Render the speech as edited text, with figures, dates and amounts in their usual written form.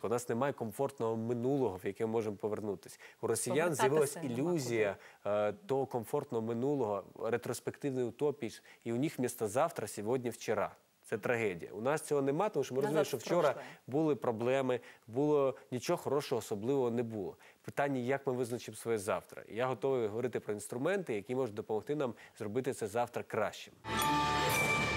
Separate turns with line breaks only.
У нас немає комфортного минулого, в яке ми можемо повернутися. У росіян з'явилася ілюзія того комфортного минулого, ретроспективної утопії, і у них вмісто завтра, сьогодні, вчора. Це трагедія. У нас цього немає, тому що ми розуміємо, що вчора були проблеми, нічого хорошого особливого не було. Питання, як ми визначимо своє завтра. І я готовий говорити про інструменти, які можуть допомогти нам зробити це завтра кращим.